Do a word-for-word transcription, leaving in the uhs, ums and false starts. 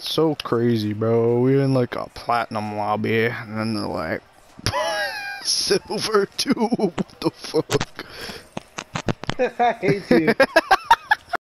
So crazy, bro. We're in like a platinum lobby, and then they're like, silver tube. What the fuck? I hate you.